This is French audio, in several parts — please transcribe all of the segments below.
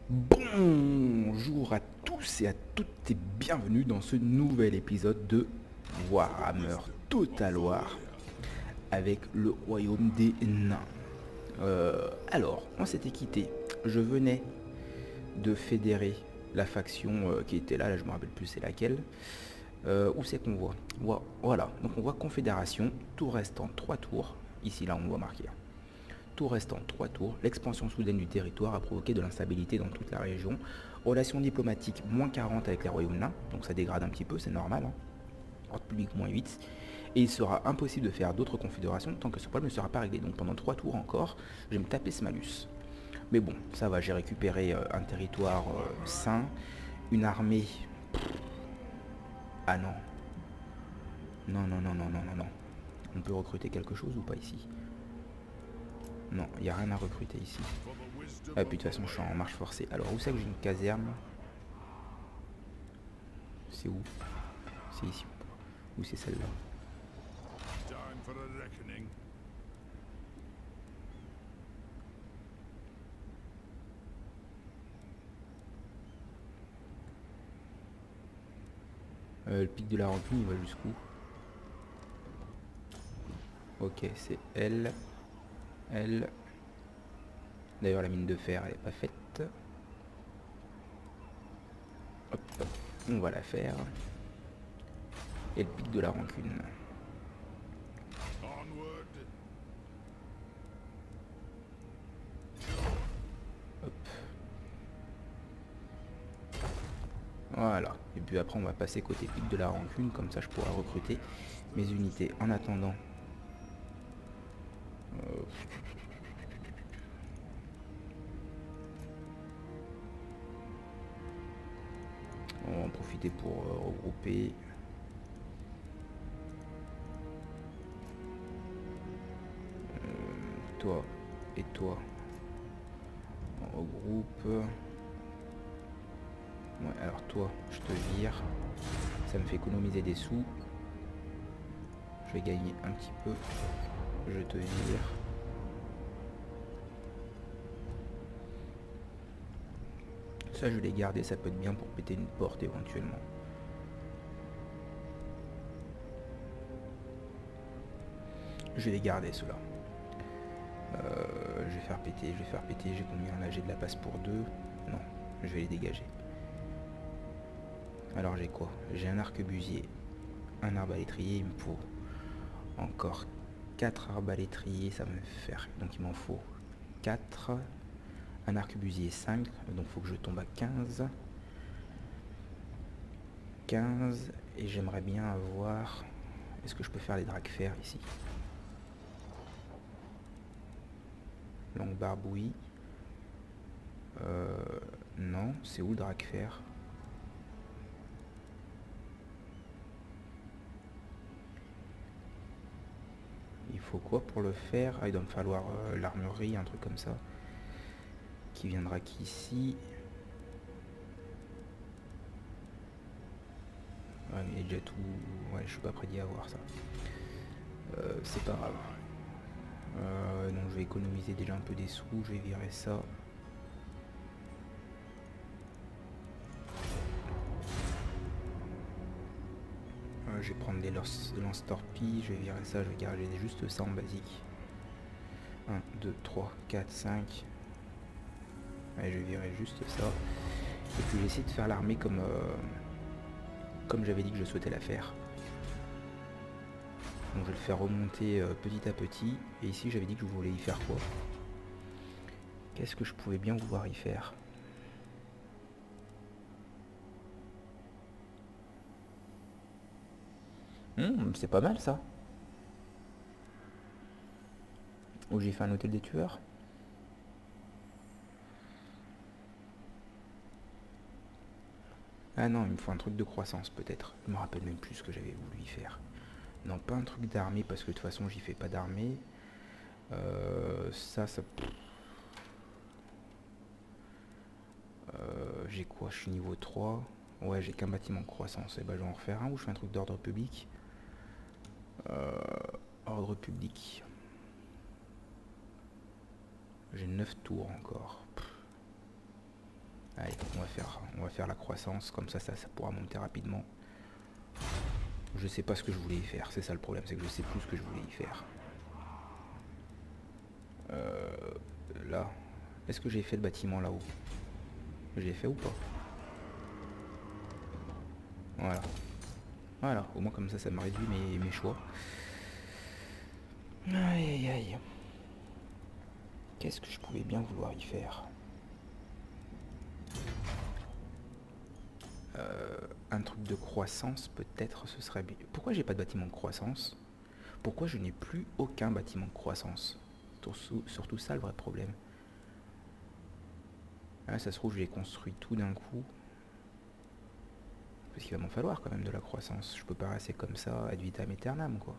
Bonjour à tous et à toutes et bienvenue dans ce nouvel épisode de Warhammer Total War avec le royaume des nains. Alors, on s'était quitté. Je venais de fédérer la faction qui était là, je me rappelle plus c'est laquelle. Où c'est qu'on voit? Voilà, donc on voit Confédération, tout reste en 3 tours. Ici, là, on voit marqué. Tout reste en 3 tours. L'expansion soudaine du territoire a provoqué de l'instabilité dans toute la région. Relations diplomatiques moins 40 avec les royaumes nains, donc ça dégrade un petit peu, c'est normal. Ordre public moins 8. Et il sera impossible de faire d'autres confédérations tant que ce problème ne sera pas réglé. Donc pendant 3 tours encore, je vais me taper ce malus. Mais bon, ça va, j'ai récupéré un territoire sain, une armée. Ah non. Non, non, non, non, non, non, non. On peut recruter quelque chose ou pas ici? Non, il n'y a rien à recruter ici. Ah, puis de toute façon, je suis en marche forcée. Alors, où c'est que j'ai une caserne? C'est où? C'est ici. Ou c'est celle-là? Le pic de la rancune, il va jusqu'où? Ok, c'est elle. Elle. D'ailleurs, la mine de fer, elle n'est pas faite. Hop, hop, on va la faire. Et le pic de la rancune. Hop. Voilà. Et puis après, on va passer côté pic de la rancune. Comme ça, je pourrai recruter mes unités. En attendant... on va en profiter pour regrouper. Toi et toi. On regroupe. Ouais, alors toi, je te vire. Ça me fait économiser des sous. Je vais gagner un petit peu. Je te vire. Ça, je vais les garder. Ça peut être bien pour péter une porte éventuellement. Je vais les garder, ceux-là. Je vais faire péter, je vais faire péter. J'ai combien là? J'ai de la place pour 2. Non, je vais les dégager. Alors j'ai quoi? J'ai un arquebusier, un arbalétrier. Il me faut encore 4 arbalétriers. Ça va me faire... Donc il m'en faut 4. Un arquebusier 5. Donc il faut que je tombe à 15. 15. Et j'aimerais bien avoir... Est-ce que je peux faire les dracs-fer ici? Longue barbouille. Non, c'est où le drac-fer? Il faut quoi pour le faire? Ah, il doit me falloir l'armurerie, un truc comme ça. Qui viendra qu'ici. Ouais, mais il est déjà tout... Ouais, je suis pas prêt d'y avoir ça. C'est pas grave. Donc je vais économiser déjà un peu des sous, je vais virer ça. Je vais prendre des lance-torpilles, je vais virer ça, je vais garder juste ça en basique. 1, 2, 3, 4, 5. Allez, je vais virer juste ça. Et puis j'essaie de faire l'armée comme j'avais dit que je souhaitais la faire. Donc je vais le faire remonter petit à petit. Et ici j'avais dit que je voulais y faire quoi? Qu'est-ce que je pouvais bien vouloir y faire? C'est pas mal ça. Où j'ai fait un hôtel des tueurs. Ah non, il me faut un truc de croissance peut-être. Je me rappelle même plus ce que j'avais voulu y faire. Non, pas un truc d'armée parce que de toute façon j'y fais pas d'armée. Ça... j'ai quoi? Je suis niveau 3. Ouais, j'ai qu'un bâtiment de croissance. Et bah je vais en refaire un ou je fais un truc d'ordre public. Ordre public. J'ai 9 tours encore. Allez, on va faire la croissance, comme ça pourra monter rapidement. Je sais pas ce que je voulais y faire, c'est ça le problème, c'est que je sais plus ce que je voulais y faire. Là, est-ce que j'ai fait le bâtiment là-haut? J'ai fait ou pas? Voilà. Voilà, au moins comme ça me réduit mes choix. Aïe aïe aïe. Qu'est-ce que je pouvais bien vouloir y faire? Un truc de croissance, peut-être, ce serait bien. Pourquoi j'ai pas de bâtiment de croissance? Pourquoi je n'ai plus aucun bâtiment de croissance? Surtout ça le vrai problème. Ah, ça se trouve, je les construis tout d'un coup. Parce qu'il va m'en falloir quand même de la croissance. Je peux pas rester comme ça, ad vitam aeternam, quoi.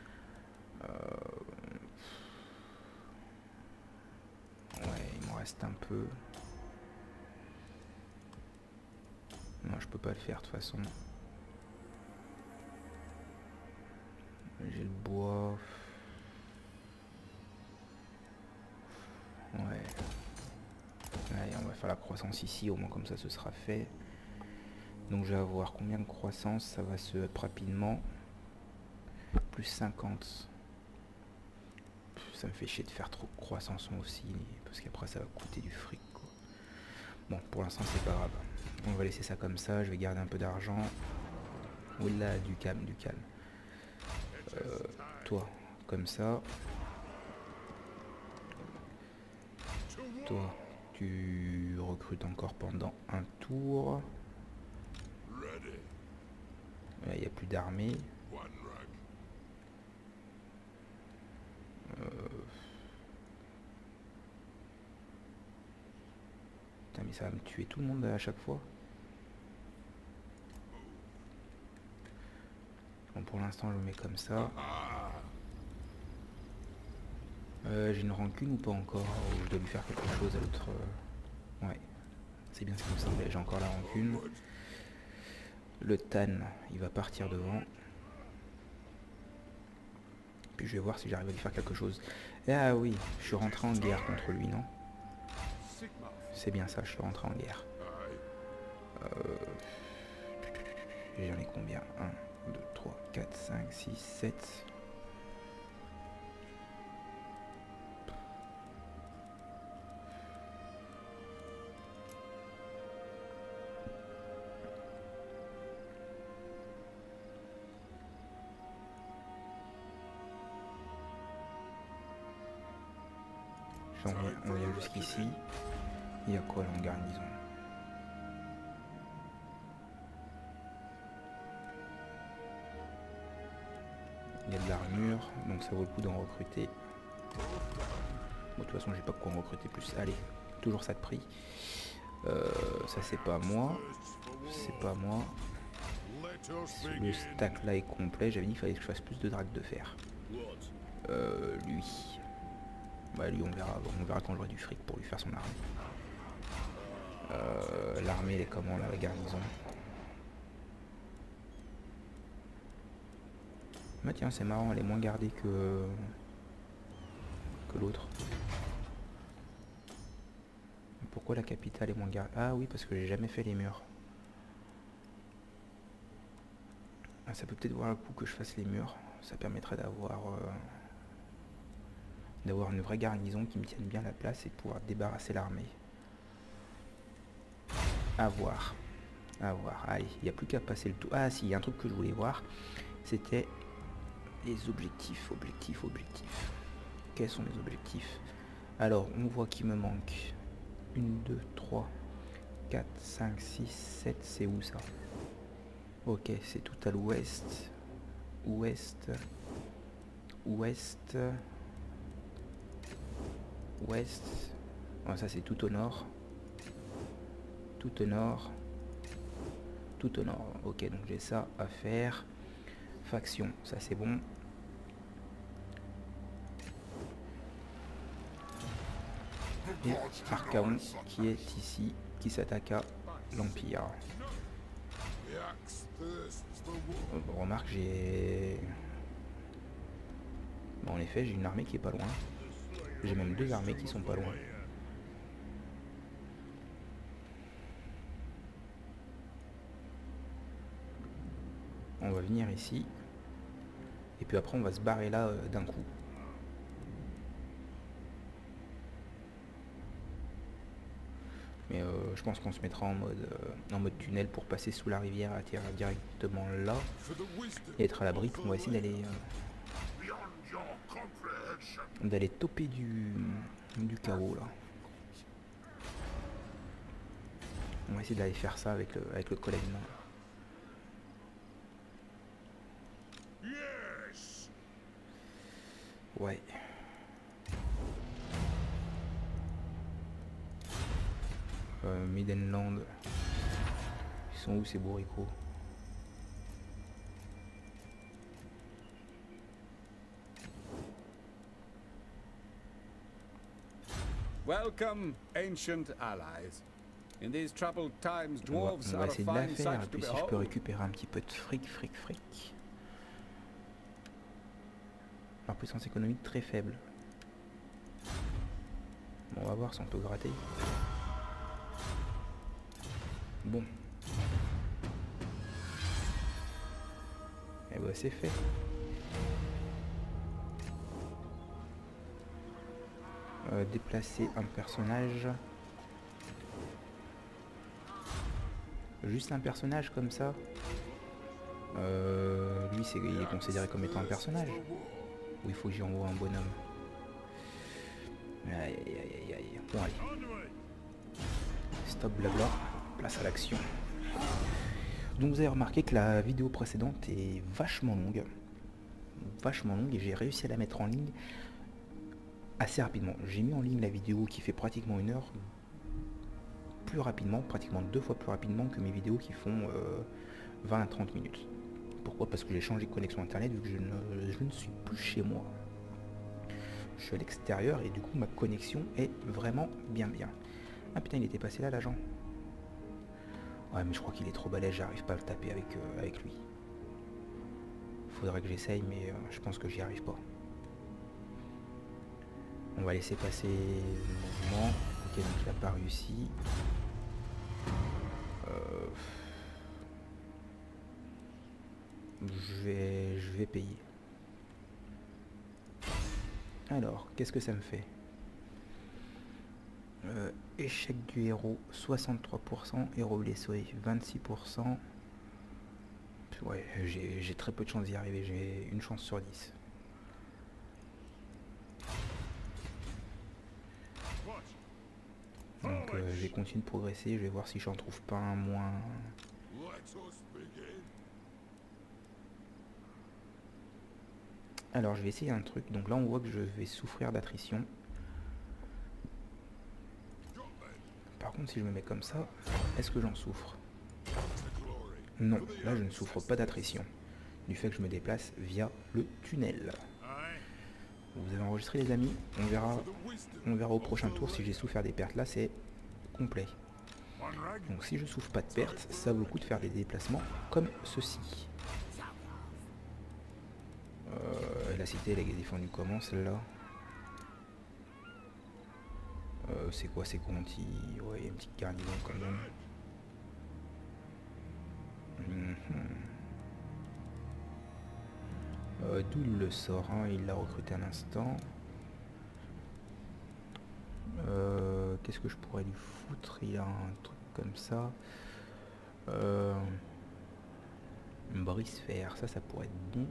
Ouais, il me reste un peu. Non, je peux pas le faire de toute façon. J'ai le bois. Ouais. Allez, on va faire la croissance ici, au moins comme ça ce sera fait. Donc je vais avoir combien de croissance? Ça va se up rapidement. Plus 50. Ça me fait chier de faire trop de croissance moi aussi, parce qu'après ça va coûter du fric, quoi. Bon, pour l'instant c'est pas grave. On va laisser ça comme ça, je vais garder un peu d'argent. Oula, du calme, du calme. Toi, comme ça. Toi, tu recrutes encore pendant un tour. Il n'y a plus d'armée. Putain, mais ça va me tuer tout le monde à chaque fois. Bon, pour l'instant, je le mets comme ça. J'ai une rancune ou pas encore? Ou je dois lui faire quelque chose à l'autre? Ouais, c'est bien ce qui me semblait. J'ai encore la rancune. Le Tan, il va partir devant. Puis je vais voir si j'arrive à lui faire quelque chose. Ah oui, je suis rentré en guerre contre lui, non? C'est bien ça, je suis rentré en guerre. J'en ai combien? 1, 2, 3, 4, 5, 6, 7. On vient jusqu'ici. Il y a quoi là en garnison? Il y a de l'armure, donc ça vaut le coup d'en recruter. Bon, de toute façon, j'ai pas quoi en recruter plus. Allez, toujours ça de prix. Ça, c'est pas moi. C'est pas moi. Le stack là est complet. J'avais dit qu'il fallait que je fasse plus de drague de fer. Lui. Bah, lui, on verra quand j'aurai du fric pour lui faire son armée. L'armée, elle est comment là, la garnison? Bah tiens, c'est marrant, elle est moins gardée que l'autre. Pourquoi la capitale est moins gardée? Ah oui, parce que j'ai jamais fait les murs. Ah, ça peut peut-être voir le coup que je fasse les murs. Ça permettrait d'avoir une vraie garnison qui me tienne bien la place et de pouvoir débarrasser l'armée. À voir. À voir. Allez, il n'y a plus qu'à passer le tour. Ah si, il y a un truc que je voulais voir. C'était les objectifs. Objectifs. Quels sont les objectifs? Alors, on voit qu'il me manque 1, 2, 3, 4, 5, 6, 7. C'est où ça? Ok, c'est tout à l'ouest. Ouest. Ouest. Ouest. Oh, ça c'est tout au nord. Tout au nord. Tout au nord. Ok, donc j'ai ça à faire. Faction, ça c'est bon. Et Archaon qui est ici, qui s'attaque à l'Empire. Remarque, j'ai... Bon, en effet, j'ai une armée qui est pas loin. J'ai même deux armées qui sont pas loin. On va venir ici. Et puis après on va se barrer là d'un coup. Mais je pense qu'on se mettra en mode tunnel pour passer sous la rivière, atterrir directement là et être à l'abri. On va essayer d'aller toper du chaos là. On va essayer d'aller faire ça avec le collègue nain. Ouais. Middenland. Ils sont où ces bourricots? Welcome, ancient allies. In these troubled times, On dwarves va are a essayer de la fine faire. Et sight to puis si je peux behold. récupérer un petit peu de fric. Leur puissance économique très faible. Bon, on va voir si on peut gratter. Bon. Et bah c'est fait. Déplacer un personnage. Juste un personnage comme ça. Lui il est considéré comme étant un personnage. Ou il faut que j'y envoie un bonhomme. Aïe. Bon allez. Stop blabla. Place à l'action. Donc vous avez remarqué que la vidéo précédente est vachement longue. Et j'ai réussi à la mettre en ligne assez rapidement. J'ai mis en ligne la vidéo qui fait pratiquement 1 heure plus rapidement, pratiquement 2 fois plus rapidement que mes vidéos qui font 20 à 30 minutes. Pourquoi? Parce que j'ai changé de connexion internet vu que je ne suis plus chez moi. Je suis à l'extérieur et du coup ma connexion est vraiment bien. Ah putain, il était passé là l'agent. Ouais mais je crois qu'il est trop balèze, j'arrive pas à le taper avec lui. Faudrait que j'essaye mais je pense que j'y arrive pas. On va laisser passer le mouvement. Ok, donc il n'a pas réussi. Je vais payer. Alors, qu'est-ce que ça me fait? Échec du héros, 63%. Héros blessé, 26%. Ouais, j'ai très peu de chance d'y arriver. J'ai une chance sur 10. Donc je vais continuer de progresser, je vais voir si j'en trouve pas un moins. Alors je vais essayer un truc, donc là on voit que je vais souffrir d'attrition. Par contre si je me mets comme ça, est-ce que j'en souffre? Non, là je ne souffre pas d'attrition, du fait que je me déplace via le tunnel. Vous avez enregistré les amis, on verra au prochain tour si j'ai souffert des pertes. Là c'est complet. Donc si je souffre pas de pertes, ça vaut le coup de faire des déplacements comme ceci. La cité elle est défendue comment celle-là? C'est quoi, c'est Conti? Ouais, il y a une petite garnison quand même. D'où il le sort, hein, il l'a recruté à l'instant. Qu'est-ce que je pourrais lui foutre? Il a un truc comme ça. Une brise-fer, ça pourrait être bon.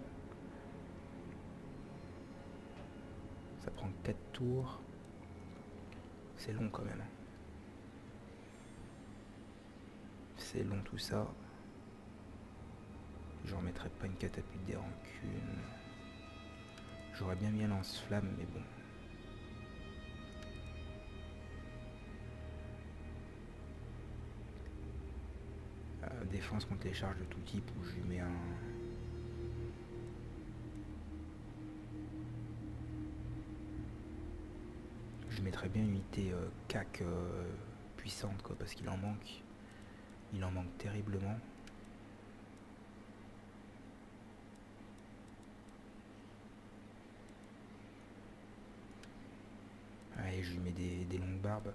Ça prend 4 tours. C'est long quand même. C'est long tout ça. Je remettrai pas une catapulte des rancunes. J'aurais bien mis un lance-flamme, mais bon. Défense contre les charges de tout type, où je lui mets un... Je mettrais bien une unité CAC puissante, quoi, parce qu'il en manque. Il en manque terriblement. Allez, je lui mets des longues barbes.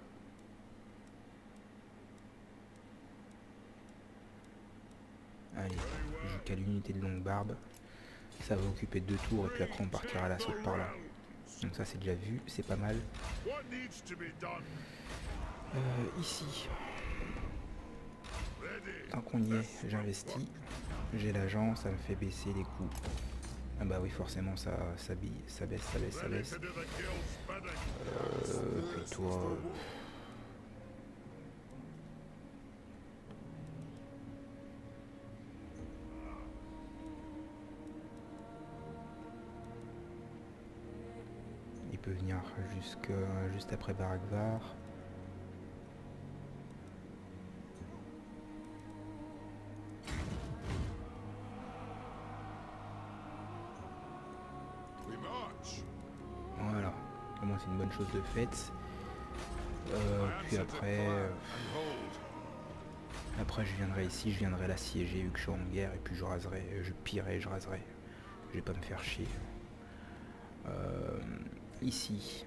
Allez, qu'à l'unité de longue barbe. Ça va occuper 2 tours et puis après on partira à l'assaut par là. Donc ça c'est déjà vu, c'est pas mal. Ici, tant qu'on y est, j'investis. J'ai l'agent, ça me fait baisser les coûts. Ah bah oui, forcément ça baisse. Puis toi... il peut venir juste après Barakvar. Voilà, au moins c'est une bonne chose de faite. Puis après je viendrai ici, je viendrai l'assiéger vu que je suis en guerre et puis je raserai, je pillerai, je raserai. Je vais pas me faire chier. Ici.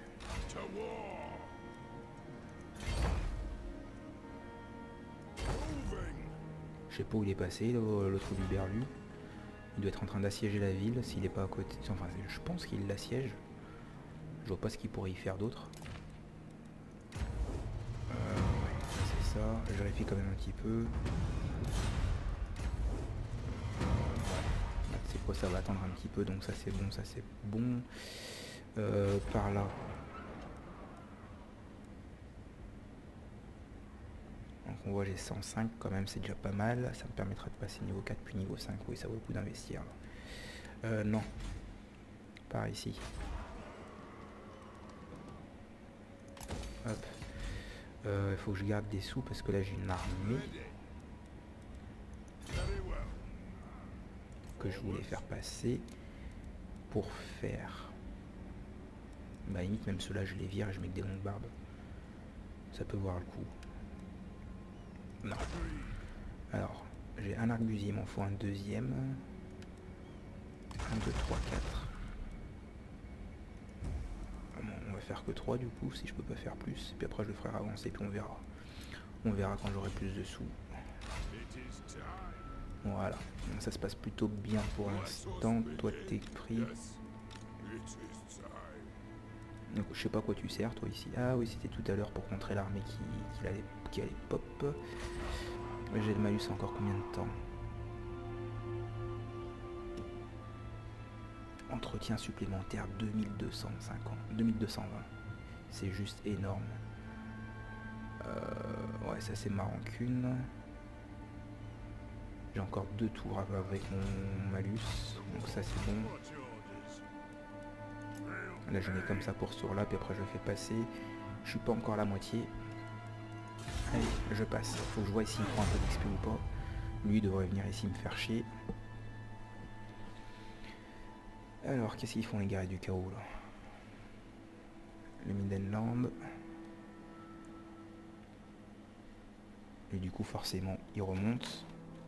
Je sais pas où il est passé, l'autre du Berlu. Il doit être en train d'assiéger la ville, s'il n'est pas à côté. Enfin, je pense qu'il l'assiège. Je vois pas ce qu'il pourrait y faire d'autre. Ouais, c'est ça. Je vérifie quand même un petit peu. C'est quoi, ça va attendre un petit peu, donc ça c'est bon, ça c'est bon. Par là. Donc on voit j'ai 105 quand même, c'est déjà pas mal. Ça me permettra de passer niveau 4 puis niveau 5. Oui, ça vaut le coup d'investir. Non. Par ici. Hop. Il faut que je garde des sous parce que là j'ai une armée que je voulais faire passer pour faire. Bah limite même ceux-là je les vire et je mets que des longues barbes. Ça peut voir le coup. Non. Alors, j'ai un arquebusier, il m'en faut un deuxième. 1, 2, 3, 4. Bon, on va faire que 3 du coup, si je peux pas faire plus. Puis après je le ferai avancer, puis on verra. On verra quand j'aurai plus de sous. Voilà, donc ça se passe plutôt bien pour l'instant. Toi t'es pris. Donc, je sais pas quoi tu sers toi ici. Ah oui, c'était tout à l'heure pour contrer l'armée qui allait pop. J'ai le malus encore combien de temps? Entretien supplémentaire 2220. C'est juste énorme. Ouais, ça c'est ma rancune. J'ai encore 2 tours avec mon malus. Donc ça c'est bon. Là je mets comme ça pour ce tour là, puis après je le fais passer. Je suis pas encore à la moitié. Allez, je passe. Faut que je vois ici il prend un peu d'XP ou pas. Lui il devrait venir ici me faire chier. Alors qu'est-ce qu'ils font les guerriers du chaos là? Le Middenland. Et du coup forcément il remonte.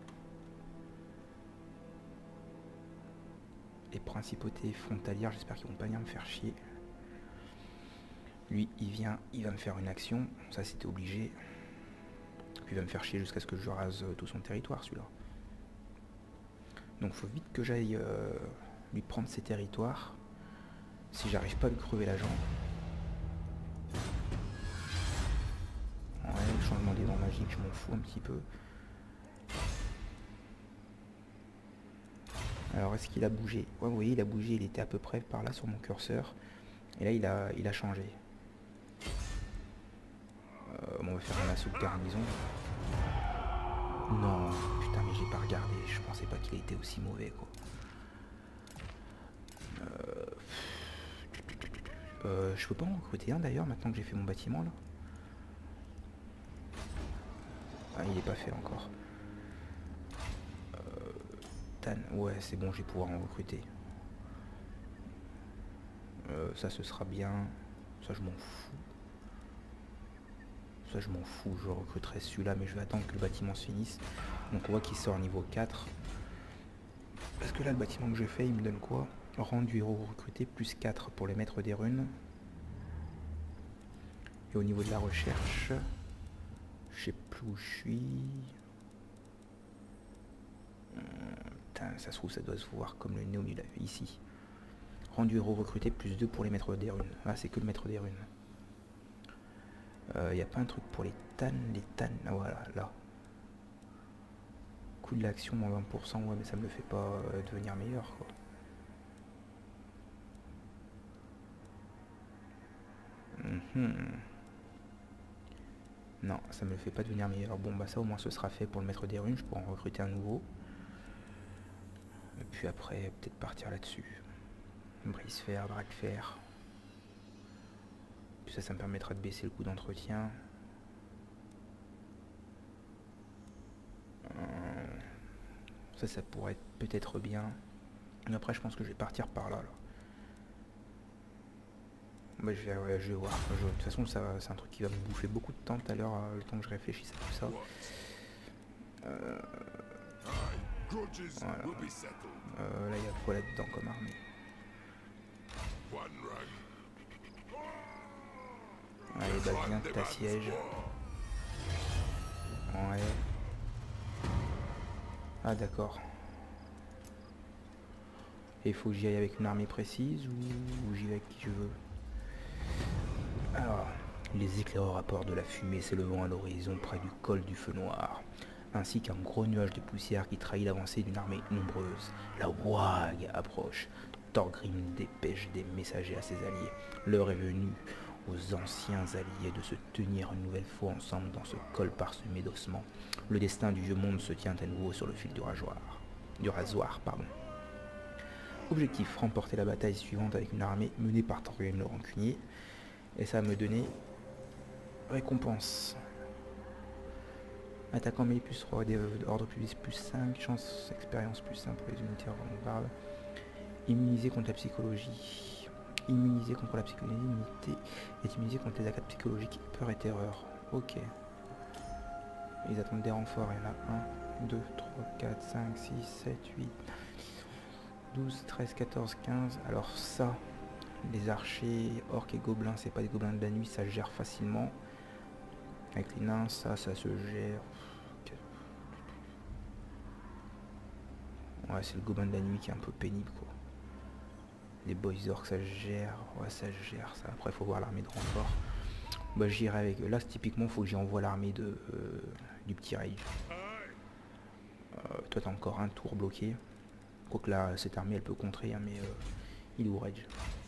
Les principautés frontalières, j'espère qu'ils vont pas venir me faire chier. Lui, il vient, il va me faire une action. Ça, c'était obligé. Puis il va me faire chier jusqu'à ce que je rase tout son territoire, celui-là. Donc, faut vite que j'aille lui prendre ses territoires. Si j'arrive pas à lui crever la jambe. Ouais, le changement des dents magiques, je m'en fous un petit peu. Alors est-ce qu'il a bougé? Ouais, oui, il a bougé, il était à peu près par là sur mon curseur. Et là il a changé. Bon, on va faire un assaut de garnison. Non, putain mais j'ai pas regardé, je pensais pas qu'il était aussi mauvais quoi. Je peux pas en recruter un d'ailleurs maintenant que j'ai fait mon bâtiment là. Ah il est pas fait encore. Ouais c'est bon, je vais pouvoir en recruter. Ça ce sera bien. Ça je m'en fous. Ça je m'en fous, je recruterai celui-là mais je vais attendre que le bâtiment se finisse. Donc on voit qu'il sort niveau 4. Parce que là le bâtiment que je fais il me donne quoi? Rang du héros recruté plus 4 pour les maîtres des runes. Et au niveau de la recherche, je sais plus où je suis. putain, ça se trouve, ça doit se voir comme le nez au milieu ici. Rendu héros recruté, plus 2 pour les maîtres des runes. Ah, c'est que le maître des runes. Y a pas un truc pour les tannes, voilà, là. Coût de l'action, moins 20%, ouais, mais ça me le fait pas devenir meilleur, quoi. Non, ça me le fait pas devenir meilleur. Bon, bah ça au moins ce sera fait pour le maître des runes, je pourrai en recruter un nouveau. Et puis après, peut-être partir là-dessus. Brise-fer, drague-fer. Puis ça me permettra de baisser le coût d'entretien. Ça pourrait être peut-être bien. Et après, je pense que je vais partir par là. Bah, je vais voir. De toute façon, c'est un truc qui va me bouffer beaucoup de temps tout à l'heure, le temps que je réfléchisse à tout ça. Voilà. Là, il y a quoi là-dedans comme armée? Allez, bah viens, t'assièges. Ouais. Ah, d'accord. Et il faut que j'y aille avec une armée précise ou j'y vais avec qui je veux? Alors, les éclaireurs apportent de la fumée s'élevant à l'horizon près du col du feu noir, ainsi qu'un gros nuage de poussière qui trahit l'avancée d'une armée nombreuse. La Wag approche. Thorgrim dépêche des messagers à ses alliés. L'heure est venue aux anciens alliés de se tenir une nouvelle fois ensemble dans ce col parsemé d'ossements. Le destin du vieux monde se tient à nouveau sur le fil du rasoir. Objectif, remporter la bataille suivante avec une armée menée par Thorgrim le rancunier. Et ça va me donner récompense. Attaquant mêlé plus 3, ordre plus 5, chance, expérience plus 1 pour les unités barbe. Immunisé contre la psychologie. Immunisé contre la psychologie, unité est immunisé contre les attaques psychologiques, peur et terreur. Ok. Ils attendent des renforts, il y en a 1, 2, 3, 4, 5, 6, 7, 8, 12, 13, 14, 15. Alors ça, les archers, orques et gobelins, c'est pas des gobelins de la nuit, ça se gère facilement. Avec les nains, ça se gère. Ouais, c'est le gobelin de la nuit qui est un peu pénible, quoi. Les boys orcs, ça se gère. Ouais, ça se gère, ça. Après, il faut voir l'armée de renfort. Bah, j'irai avec... Là, typiquement, il faut que j'y envoie l'armée du petit rage. Toi, t'as encore un tour bloqué. Quoique là, cette armée, elle peut contrer, hein, mais il est où Rage?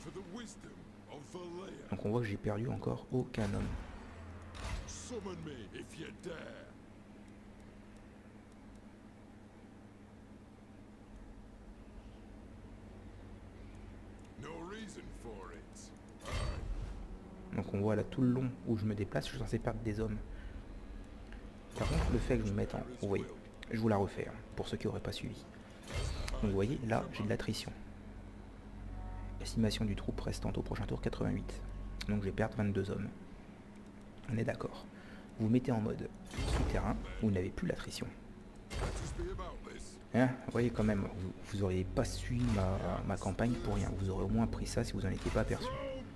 Donc on voit que j'ai perdu encore aucun homme. Donc on voit là tout le long où je me déplace, je suis censé perdre des hommes. Par contre, le fait que je me mette en... Vous voyez, je vous la refais, hein, pour ceux qui n'auraient pas suivi. Donc vous voyez, là, j'ai de l'attrition. Estimation du troupe restante au prochain tour, 88. Donc je vais perdre 22 hommes. On est d'accord. Vous mettez en mode souterrain, vous n'avez plus l'attrition. Hein, vous voyez quand même, vous n'auriez pas suivi ma campagne pour rien. Vous aurez au moins pris ça si vous n'en étiez pas aperçu.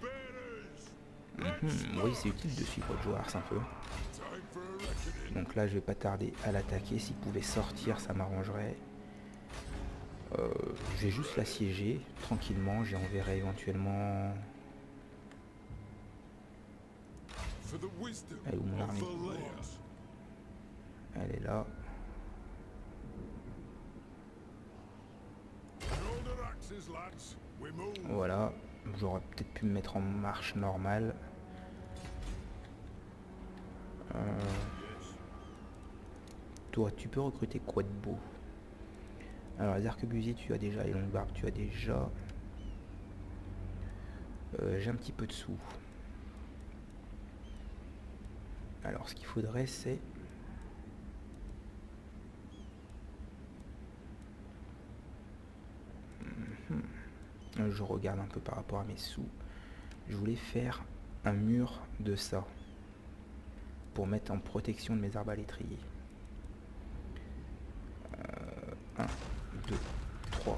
Vous voyez, c'est utile de suivre votre joueur un peu. Donc là, je vais pas tarder à l'attaquer. S'il pouvait sortir, ça m'arrangerait. Je vais juste l'assiéger tranquillement. J'y enverrai éventuellement... Elle est où mon armée? Elle est là. Voilà. J'aurais peut-être pu me mettre en marche normale. Toi, tu peux recruter quoi de beau? Alors, les arquebusiers, tu as déjà. Les longues barbes, tu as déjà. J'ai un petit peu de sous. Alors, ce qu'il faudrait, c'est... Je regarde un peu par rapport à mes sous. Je voulais faire un mur de ça. Pour mettre en protection de mes arbalétriers. 1, 2, 3.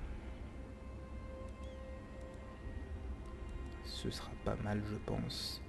Ce sera pas mal, je pense.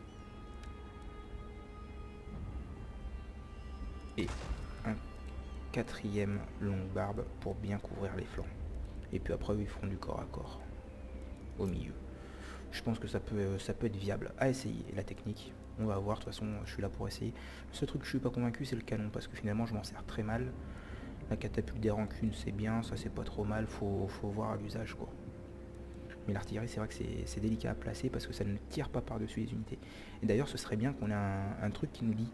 Et un 4e longue barbe pour bien couvrir les flancs. Et puis après, ils feront du corps à corps au milieu. Je pense que ça peut être viable à essayer, la technique. On va voir, de toute façon, je suis là pour essayer. Le seul truc que je suis pas convaincu, c'est le canon, parce que finalement, je m'en sers très mal. La catapulte des rancunes, c'est bien, ça c'est pas trop mal, faut voir à l'usage, quoi. Mais l'artillerie, c'est vrai que c'est délicat à placer, parce que ça ne tire pas par-dessus les unités. Et d'ailleurs, ce serait bien qu'on ait un truc qui nous dit...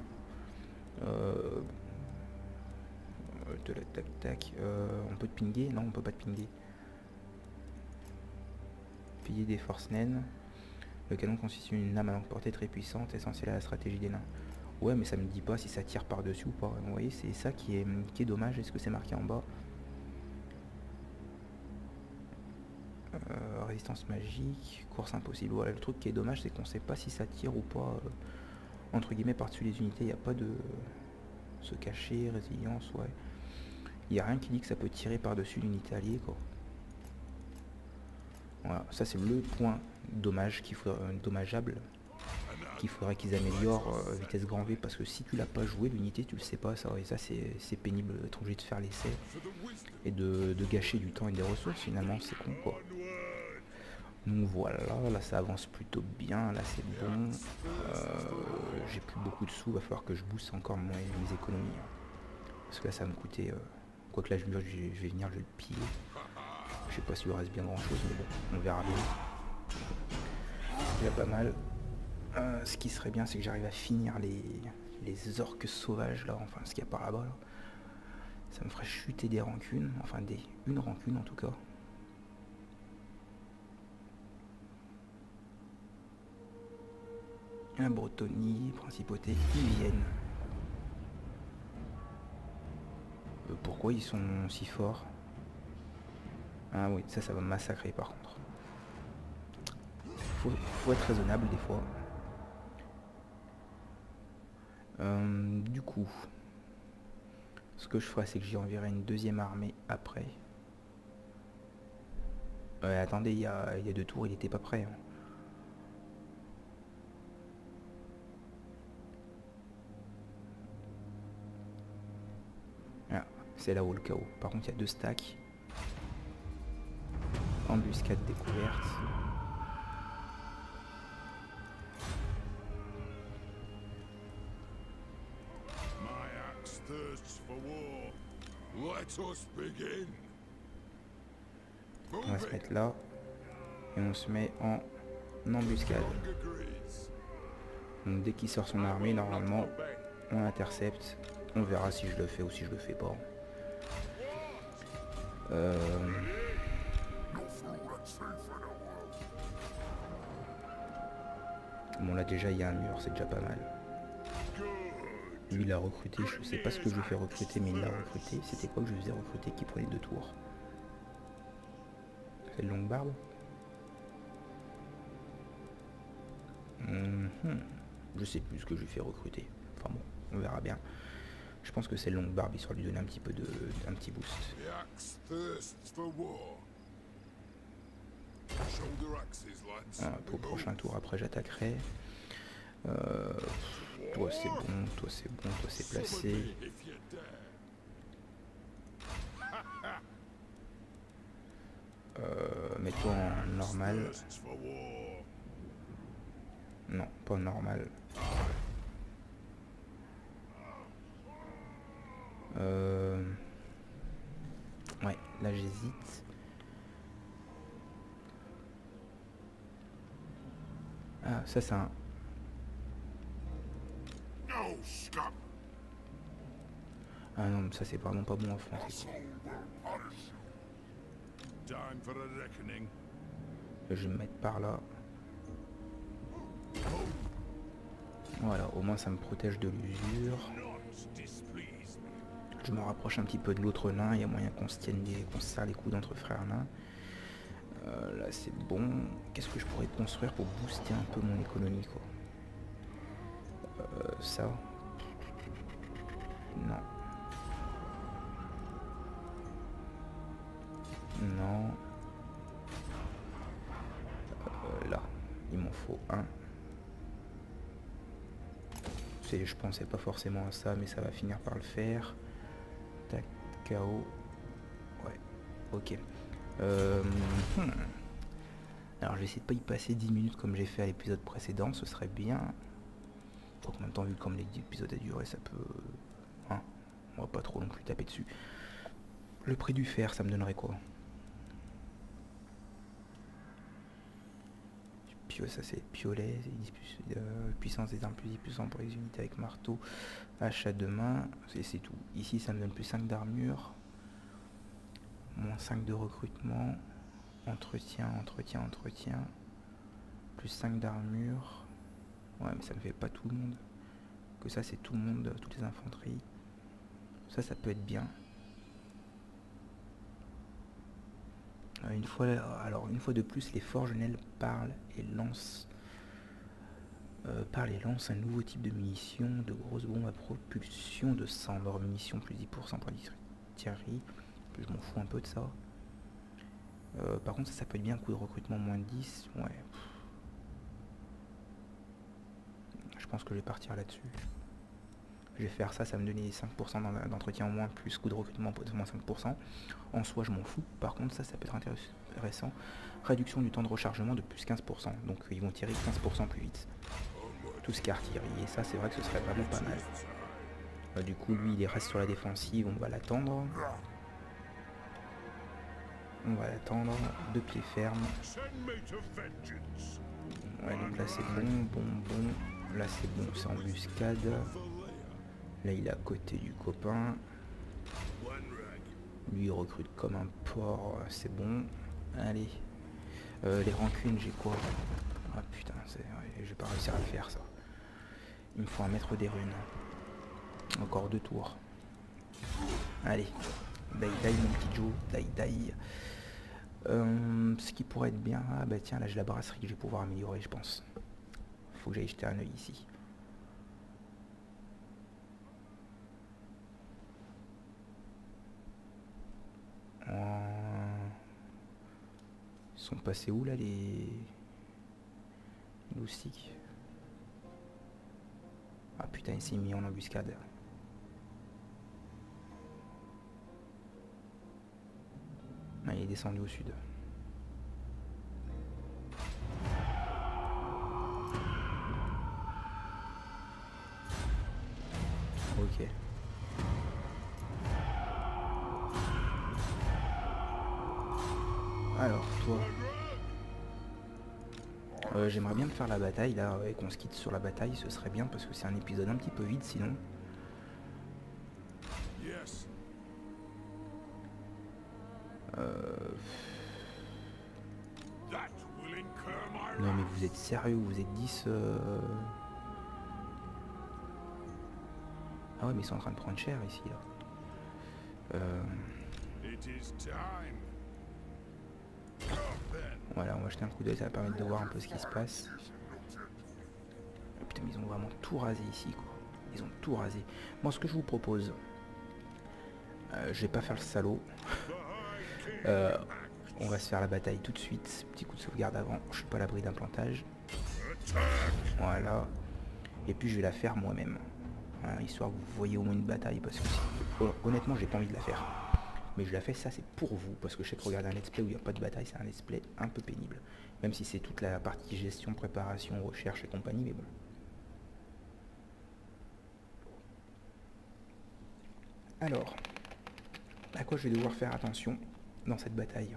tac, tac, on peut te pinguer? Non, on peut pas te pinguer. Piller des forces naines. Le canon constitue une lame à longue portée très puissante, essentielle à la stratégie des nains. Ouais, mais ça me dit pas si ça tire par-dessus ou pas. Vous voyez, c'est ça qui est dommage. Est-ce que c'est marqué en bas? Résistance magique, course impossible. Voilà, le truc qui est dommage, c'est qu'on sait pas si ça tire ou pas, entre guillemets, par-dessus les unités. Il n'y a pas de se cacher, résilience, ouais. Il n'y a rien qui dit que ça peut tirer par-dessus l'unité alliée, quoi. Voilà, ça c'est le point dommageable qu'il faudrait qu'ils améliorent, vitesse grand V, parce que si tu l'as pas joué l'unité, tu le sais pas ça, et ça c'est pénible d'être obligé de faire l'essai et de gâcher du temps et des ressources, finalement c'est con, quoi. Donc voilà, là ça avance plutôt bien, là c'est bon. J'ai plus beaucoup de sous, va falloir que je booste encore mes économies, hein. Parce que là ça va me coûter, quoique là je vais venir, je vais le piller. Je sais pas s'il lui reste bien grand chose, mais bon, on verra bien. Il y a pas mal. Ce qui serait bien, c'est que j'arrive à finir les orques sauvages là, enfin ce qu'il y a par là-bas. Là. Ça me ferait chuter des rancunes, enfin une rancune en tout cas. La Bretonie, Principauté, ils viennent. Pourquoi ils sont si forts? Ah oui, ça va me massacrer par contre. Faut être raisonnable des fois. Du coup, ce que je ferai, c'est que j'y enverrai une deuxième armée après. Attendez, il y a 2 tours, il était pas prêt. Hein. Ah, c'est là où le chaos. Par contre, il y a 2 stacks. Embuscade découverte. On va se mettre là et on se met en embuscade. Donc dès qu'il sort son armée, normalement on intercepte. On verra si je le fais ou si je le fais pas. Bon là déjà il y a un mur, c'est déjà pas mal. Lui il a recruté, je sais pas ce que je lui fais recruter, mais il l'a recruté. C'était quoi que je faisais recruter qui prenait 2 tours? C'est le longue barbe. Je sais plus ce que je lui fais recruter. Enfin bon, on verra bien. Je pense que c'est le longue barbe, histoire de lui donner un petit peu un petit boost. Pour le prochain tour, après j'attaquerai. Toi c'est bon, toi c'est bon, toi c'est placé. Mets-toi en normal. Non, pas normal. Ouais, là j'hésite. Ah, ça c'est un... Ah non, ça c'est vraiment pas bon en français. Je vais me mettre par là. Voilà, au moins ça me protège de l'usure. Je me rapproche un petit peu de l'autre nain, il y a moyen qu'on se serre les coudes entre frères nains. Là c'est bon. Qu'est-ce que je pourrais construire pour booster un peu mon économie, quoi? Ça. Non. Non. Là, il m'en faut un. Je pensais pas forcément à ça, mais ça va finir par le faire. Tac, KO. Ouais, ok. Alors je vais essayer de pas y passer 10 minutes comme j'ai fait à l'épisode précédent, ce serait bien. Donc en même temps, vu comme l'épisode a duré, ça peut... Hein, on va pas trop non plus taper dessus. Le prix du fer, ça me donnerait quoi? Ça c'est piolet, puissance des armes plus puissant pour les unités avec marteau, hache à deux mains, c'est tout. Ici ça me donne plus 5 d'armure, moins 5 de recrutement, entretien, plus 5 d'armure. Ouais mais ça me fait pas tout le monde. Que ça c'est tout le monde, toutes les infanteries. Ça peut être bien. Une fois de plus, les forgenelles parlent et lancent un nouveau type de munitions, de grosses bombes à propulsion de sang. Leur munitions plus 10% pour l'artillerie. Je m'en fous un peu de ça. Par contre, ça peut être bien. Coût de recrutement moins 10. Ouais. Je pense que je vais partir là-dessus. Je vais faire ça, ça me donner 5% d'entretien en moins, plus coût de recrutement pour moins 5%. En soi, je m'en fous. Par contre, ça peut être intéressant. Réduction du temps de rechargement de plus 15%. Donc, ils vont tirer 15% plus vite. Tout ce qui est artillerie. Et ça, c'est vrai que ce serait vraiment pas mal. Du coup, lui, il reste sur la défensive. On va l'attendre. De pied ferme. Ouais, donc là, c'est bon. Là, c'est bon, c'est embuscade. Là, il est à côté du copain. Lui, il recrute comme un porc. C'est bon. Allez. Les rancunes, j'ai quoi? Ah putain, je vais pas réussir à le faire, ça. Il me faut un maître des runes. Encore 2 tours. Allez. Die, mon petit Joe. Die. Ce qui pourrait être bien... Ah bah tiens, là, j'ai la brasserie que je vais pouvoir améliorer, je pense. Faut que j'aille jeter un œil ici. Ils sont passés où là les loustiques? Ah putain, il s'est mis en embuscade. Ah, il est descendu au sud. Ok. Alors, toi... j'aimerais bien me faire la bataille, là, et qu'on se quitte sur la bataille, ce serait bien, parce que c'est un épisode un petit peu vide, sinon. Non mais vous êtes sérieux, vous êtes 10... Ah ouais, mais ils sont en train de prendre cher, ici, là. Voilà, on va jeter un coup d'œil, ça va permettre de voir un peu ce qui se passe. Putain, mais ils ont vraiment tout rasé ici, quoi. Ils ont tout rasé. Moi, ce que je vous propose... je vais pas faire le salaud. On va se faire la bataille tout de suite. Petit coup de sauvegarde avant. Je suis pas à l'abri d'un plantage. Voilà. Et puis, je vais la faire moi-même. Voilà, histoire que vous voyez au moins une bataille. Parce que, honnêtement, j'ai pas envie de la faire. Mais je la fais, ça c'est pour vous, parce que je sais que regarder un let's play où il n'y a pas de bataille, c'est un let's play un peu pénible. Même si c'est toute la partie gestion, préparation, recherche et compagnie, mais bon. Alors, à quoi je vais devoir faire attention dans cette bataille?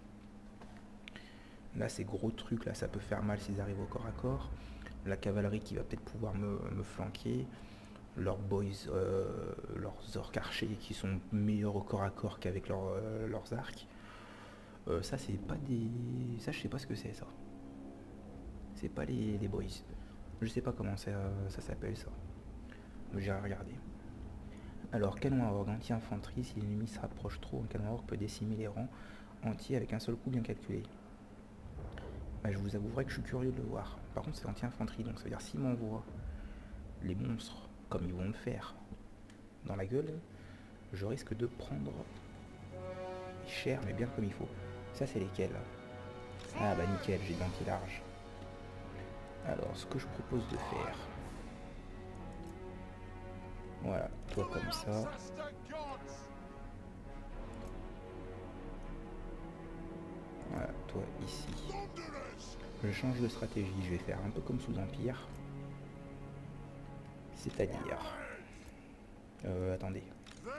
Là, ces gros trucs, là, ça peut faire mal s'ils arrivent au corps à corps. La cavalerie qui va peut-être pouvoir me flanquer. Leurs boys, leurs orques archers qui sont meilleurs au corps à corps qu'avec leurs arcs. Ça c'est pas des... Ça je sais pas ce que c'est ça. C'est pas les boys. Je sais pas comment ça s'appelle ça. J'ai regardé. Alors canon à orgue anti-infanterie, si l'ennemi se rapproche trop, un canon à orgue peut décimer les rangs entiers avec un seul coup bien calculé. Bah, je vous avouerai que je suis curieux de le voir. Par contre c'est anti-infanterie, donc ça veut dire s'il m'envoie les monstres comme ils vont me faire dans la gueule, je risque de prendre cher mais bien comme il faut. Ça c'est lesquels? Ah bah nickel, j'ai de l'anti-large. Alors ce que je propose de faire, voilà, toi comme ça, Voilà, toi ici. Je change de stratégie, je vais faire un peu comme sous Empire. C'est-à-dire... attendez.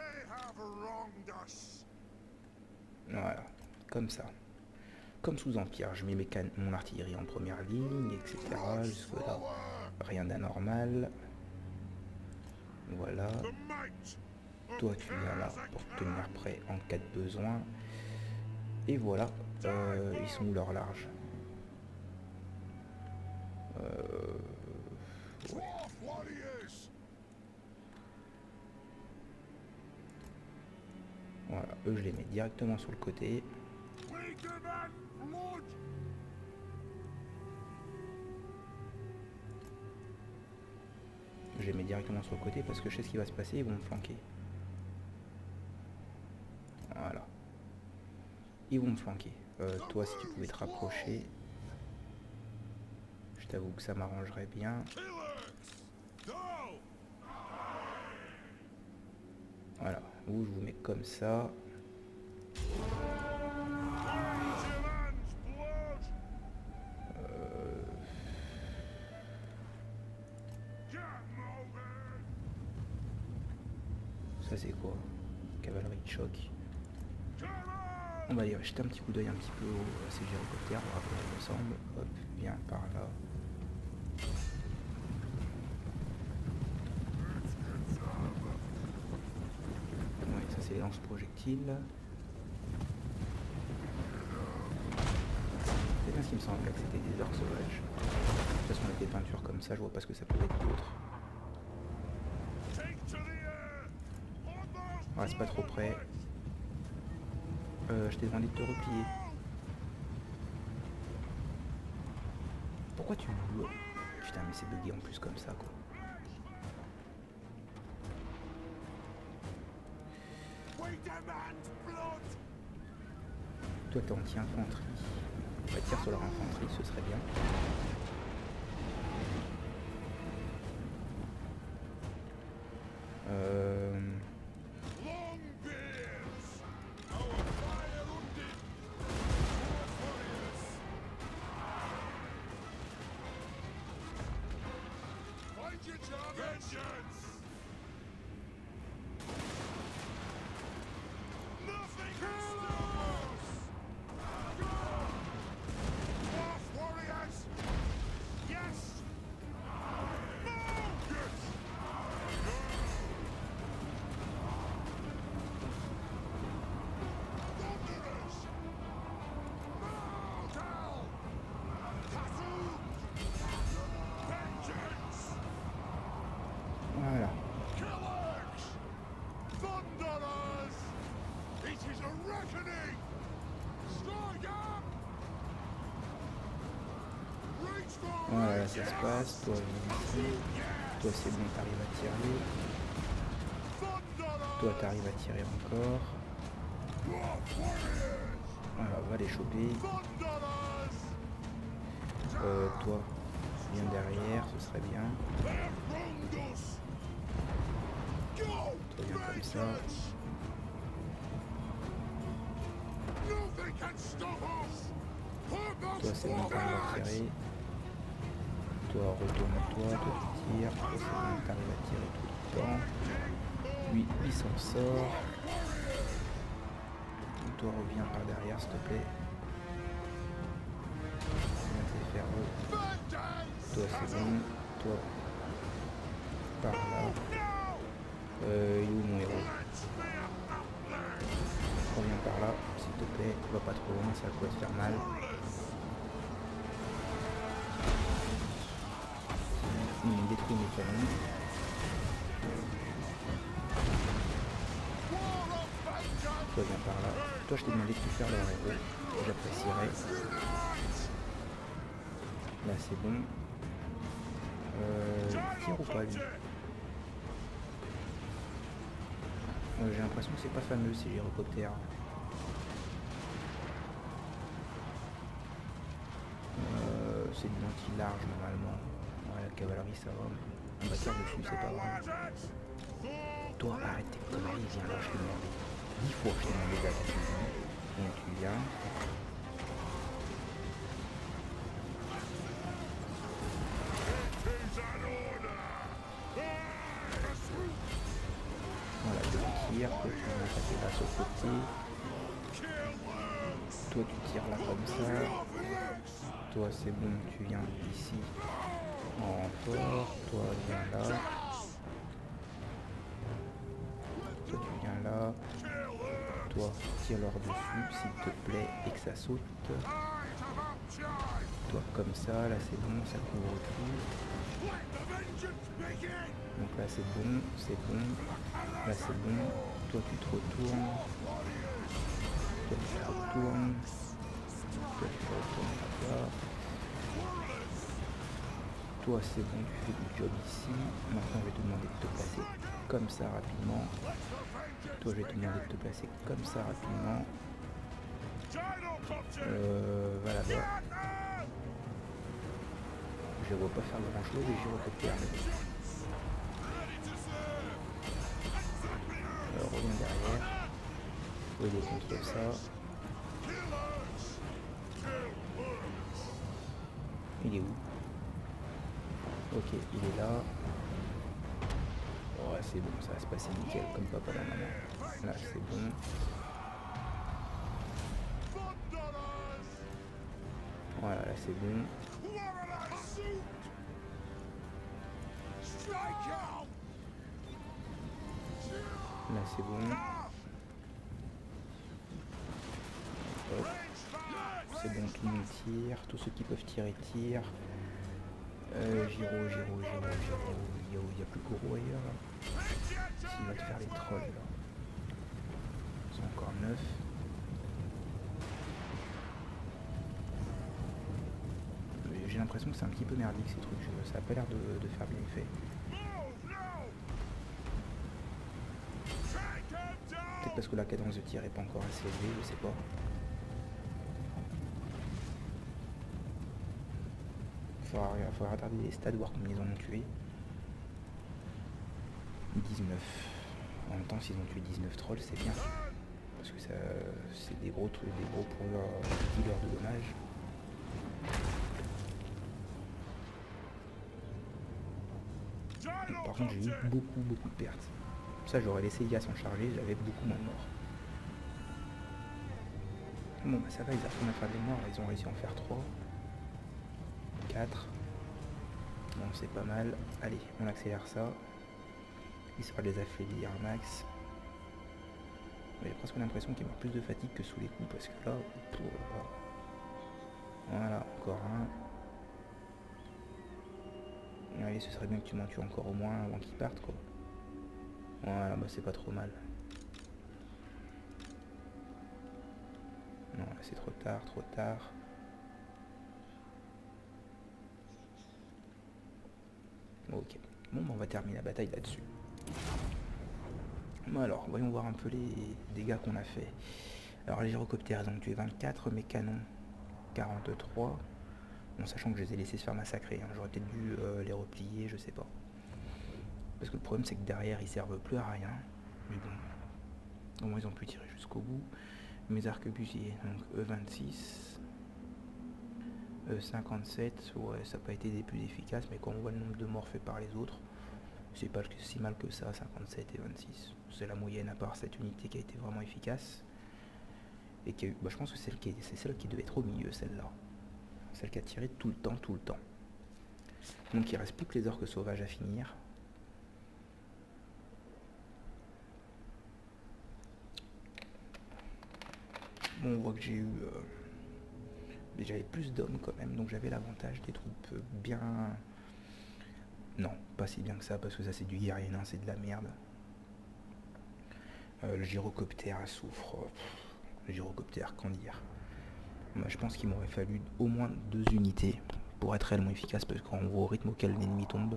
Voilà, comme ça. Comme sous Empire, je mets mon artillerie en première ligne, etc. Jusque là, rien d'anormal. Voilà. Toi, tu viens là pour te tenir prêt en cas de besoin. Et voilà, ils sont où leur large? Ouais. Voilà, eux je les mets directement sur le côté. Je les mets directement sur le côté parce que je sais ce qui va se passer, ils vont me flanquer. Voilà. Ils vont me flanquer. Toi, si tu pouvais te rapprocher, je t'avoue que ça m'arrangerait bien. Voilà, vous, je vous mets comme ça. Ça c'est quoi? Cavalerie de choc. On va aller jeter un petit coup d'œil un petit peu à ces hélicoptères, voir à quoi ils ressemblent. Hop, viens par là. Oui, ça c'est les lance-projectiles. C'est bien ce qui me semblait que c'était des orques sauvages. De toute façon avec des peintures comme ça, je vois pas ce que ça pourrait être d'autre. Reste pas trop près. Je t'ai demandé de te replier. Pourquoi tu... Putain mais c'est bugué en plus comme ça quoi. Toi t'es anti-infanterie. On va tirer sur leur infanterie, ce serait bien. Voilà. Voilà, ça se passe. Toi, viens ici. Toi, c'est bon, t'arrives à tirer. Toi, t'arrives à tirer encore. Voilà, on va les choper. Toi, viens derrière, ce serait bien. Toi, viens comme ça. Toi, c'est bon, t'arrives à tirer. Toi, retourne-toi, toi tu tires. Toi, c'est bon, t'arrives à tirer tout le temps. Lui, il s'en sort. Toi, reviens par derrière, s'il te plaît. Viens te faire eux. Toi, c'est bon. Toi, par là. Il est où mon héros? Reviens par là, s'il te plaît. Va pas trop loin, ça va te faire mal. Il me détruit mes canons. Toi, viens par là. Toi, je t'ai demandé de tout faire leur héros. J'apprécierais. Là, c'est bon. Tire ou pas, lui? J'ai l'impression que c'est pas fameux ces gyrocoptères. C'est du anti-large normalement. Ouais, la cavalerie ça va, mais on va tirer dessus, c'est pas grave. Toi, arrête tes conneries, viens là, je t'ai demandé 10 fois, je t'ai demandé d'attaquer. Et tu viens. tires, toi tu viens attaquer là sur le côté. Toi tu tires là comme ça. Toi c'est bon, tu viens ici en renfort. Toi viens là. Toi tu viens là. Toi tire-leur dessus s'il te plaît et que ça saute. Toi comme ça, là c'est bon, ça couvre tout. Donc là c'est bon, c'est bon. Là c'est bon. Toi tu te retournes. Toi tu te retournes. Toi tu te retournes là-bas. Toi c'est bon, tu fais du job ici. Maintenant je vais te demander de te placer comme ça rapidement. Toi je vais te demander de te placer comme ça rapidement. Va là-bas. Je ne vois pas faire grand chose et gyrocoptère. Reviens derrière. Oui, il contrôle ça. Il est où? Ok, il est là. Oh, c'est bon, ça va se passer nickel, comme papa et maman. Là, c'est bon. Voilà, là, c'est bon. Là, c'est bon. Hop. C'est bon, tout le monde tire. Tous ceux qui peuvent tirer, tirent. Giro. Il n'y a plus Goro ailleurs là. S'il va te faire les trolls là. Ils sont encore 9. J'ai l'impression que c'est un petit peu merdique ces trucs. Ça a pas l'air de faire bien effet. Peut-être parce que la cadence de tir est pas encore assez élevée, je sais pas. Faudra regarder les stats, voir combien ils en ont tué. 19. En même temps, s'ils ont tué 19 trolls, c'est bien. Parce que ça, c'est des gros trucs, des gros pour leur dealer de dommages. Par contre, j'ai eu beaucoup de pertes. Ça, j'aurais laissé Ia s'en charger, j'avais beaucoup moins de morts. Bon, bah ça va, ils arrivent à faire des morts, ils ont réussi à en faire 3. 4. Bon, c'est pas mal. Allez, on accélère ça. Histoire de les affaiblir un max. J'ai presque l'impression qu'il y a plus de fatigue que sous les coups, parce que là... Voilà, encore un. Allez, ce serait bien que tu m'en tues encore au moins avant qu'ils partent, quoi. Voilà, bah c'est pas trop mal. Non, là c'est trop tard. Ok. Bon, bah, on va terminer la bataille là-dessus. Bon alors, voyons voir un peu les dégâts qu'on a fait. Alors les gyrocoptères, ils ont tué 24, mes canons 43. Bon, sachant que je les ai laissés se faire massacrer, hein. J'aurais peut-être dû les replier, je sais pas. Parce que le problème c'est que derrière ils servent plus à rien. Mais bon, au moins ils ont pu tirer jusqu'au bout. Mes arquebusiers, donc E26, E57, ouais ça n'a pas été des plus efficaces, mais quand on voit le nombre de morts fait par les autres, c'est pas si mal que ça, 57 et 26. C'est la moyenne à part cette unité qui a été vraiment efficace. Et qui a eu, bah, je pense que c'est celle qui devait être au milieu, celle-là. Celle qui a tiré tout le temps. Donc il reste plus que les orques sauvages à finir. Bon, on voit que j'ai eu... j'avais plus d'hommes quand même, donc j'avais l'avantage des troupes bien... Non, pas si bien que ça, parce que ça c'est du guerrier nain, c'est de la merde. Le gyrocoptère souffre. Le gyrocoptère, qu'en dire. Moi, je pense qu'il m'aurait fallu au moins 2 unités pour être réellement efficace, parce qu'en gros, au rythme auquel l'ennemi tombe,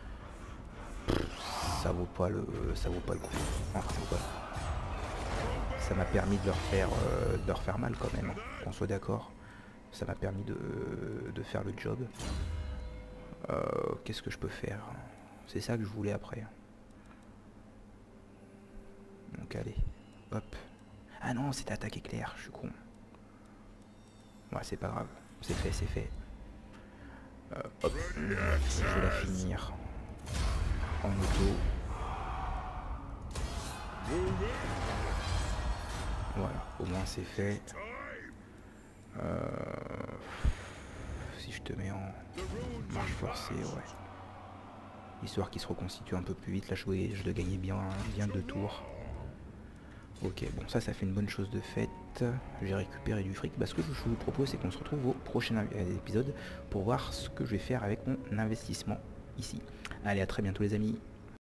ça vaut pas le coup. Enfin, ça vaut pas. Ça m'a permis de leur faire mal quand même, qu'on soit d'accord. Ça m'a permis de faire le job. Qu'est-ce que je peux faire? C'est ça que je voulais après. Donc allez, hop. Ah non, c'était attaque éclair, je suis con. Ouais, c'est pas grave, c'est fait. Hop, je vais la finir en auto. Voilà, au moins c'est fait. Si je te mets en marche forcée, ouais. Histoire qu'il se reconstitue un peu plus vite. Là je dois gagner bien 2 tours. Ok, bon ça fait une bonne chose de faite. J'ai récupéré du fric. Ce que je vous propose, c'est qu'on se retrouve au prochain épisode pour voir ce que je vais faire avec mon investissement ici. Allez, à très bientôt les amis.